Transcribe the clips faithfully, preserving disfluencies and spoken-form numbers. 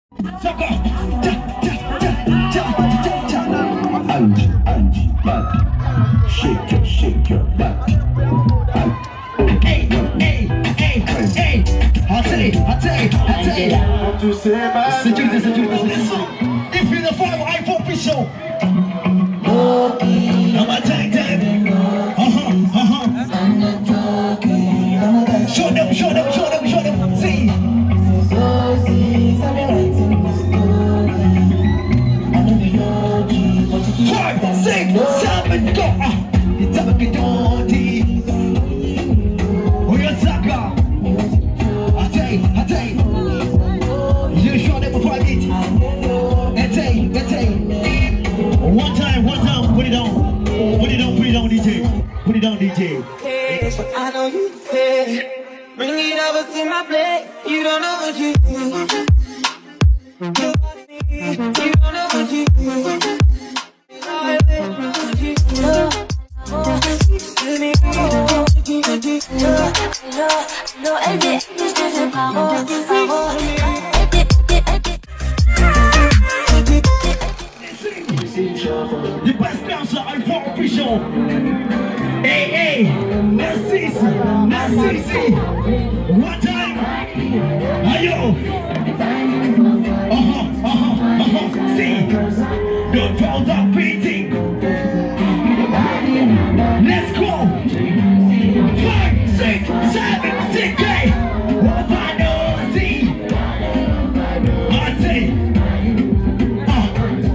Shake your, shake your butt. Hey, hey, hey, hey. I'll tell you, I'll tell you, I'll tell you. Sécurité, sécurité, sécurité. Et puis le fire, iPhone official. I'm a tank tank. Uh-huh, uh-huh. Show them, show them, show them, show them. See. Five, six, seven, go. It's a big dirty. Oh, you're sucker. I tell you, I tell you. You show them before I get you. I tell you, I tell you. One time, one time, put it on. Put it on, put it on, D J. Put it on, D J. Hey, I know you care. Bring it over to my plate. You don't know what you do. You don't know what you do. The best dancer iPhone official. Hey, hey, merci, merci. One time. Ayo. Uh-huh, uh-huh, uh-huh. See. Don't fall down beating. Let's go. Five, six, seven, six, eight. What I know, see. I say. Uh.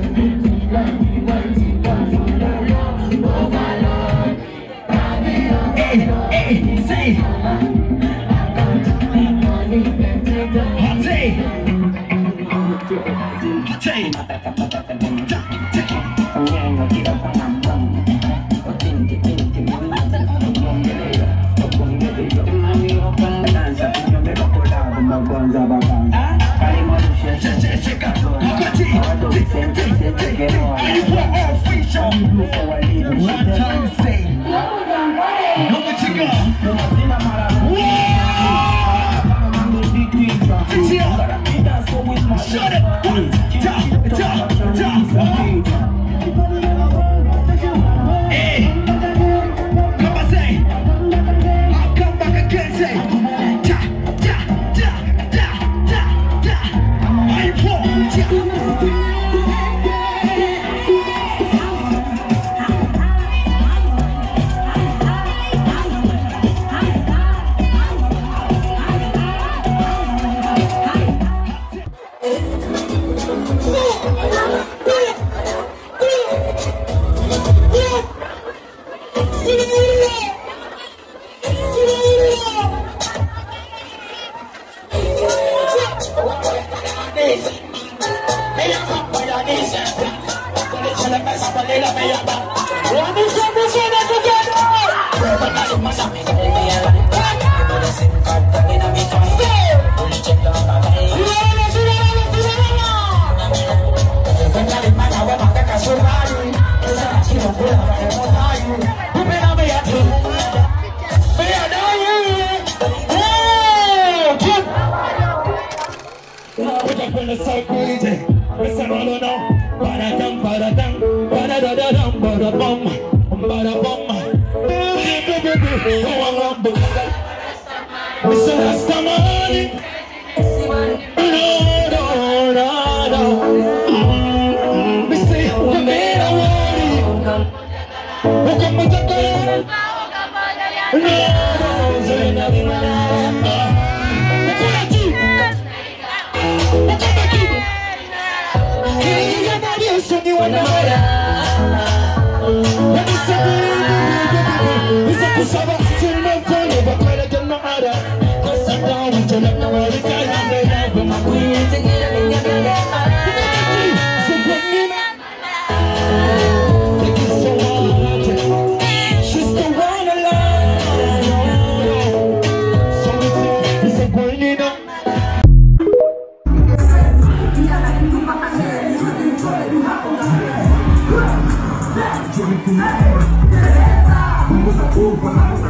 Hey, hey, say. I say. I say. One time say, no me chica. Shut it. Da, da, da. Hey, come on say. I'll come back again say. Da, da, da, da, da, da. I fall. Hey!